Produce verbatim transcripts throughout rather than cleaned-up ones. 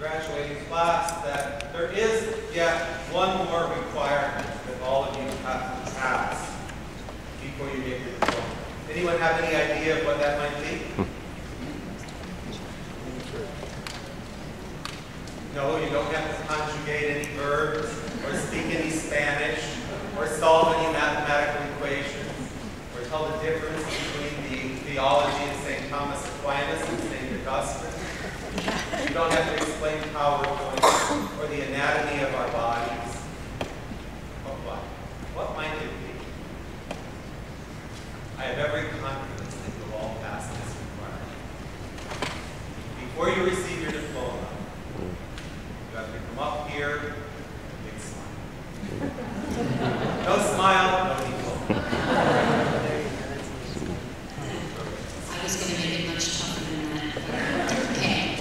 graduating class that there is yet one more requirement that all of you have to pass before you get your diploma. Anyone have any idea of what that might be? No, you don't have to conjugate any verbs or speak any Spanish or solve any mathematical equations or tell the difference between the theology of Saint Thomas Aquinas and Saint Augustine. You don't have to explain PowerPoint or the anatomy of our bodies. But what? What might it be? I have every confidence that you'll all pass this requirement. Before you receive your diploma, you have to come up here with a big smile. No smile, no diploma. I was going to make it much tougher than that. Okay.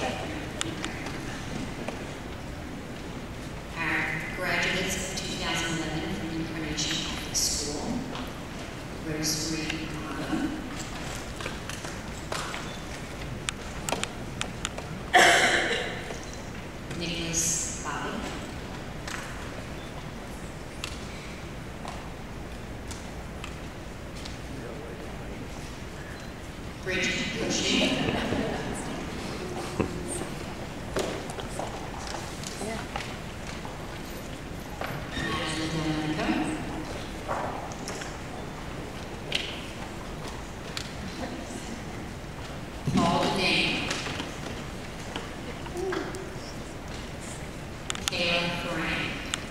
Our graduates of two thousand eleven from Incarnation Catholic School, Rosemary Otto, Nicholas Bobby, Bridget Cushing, and Monica, Paul Dane, Kayla Frank,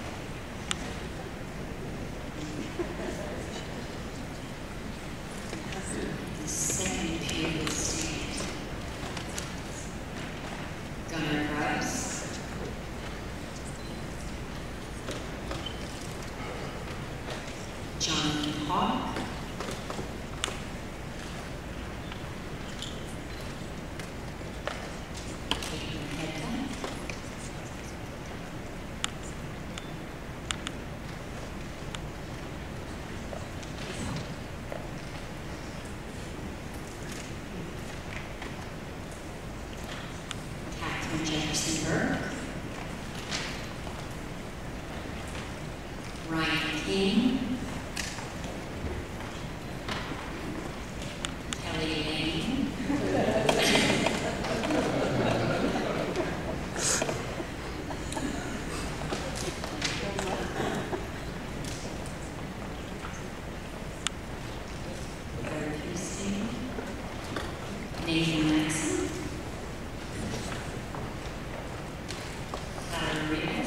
the second period stand, Gunnar Grubbs, Jonathan Hawk, Caitlin Hedlund, Catherine Jefferson Burke, Ryan King, Kelly Lane, Barry Houston, Nathan Maxson, Clara Rivas,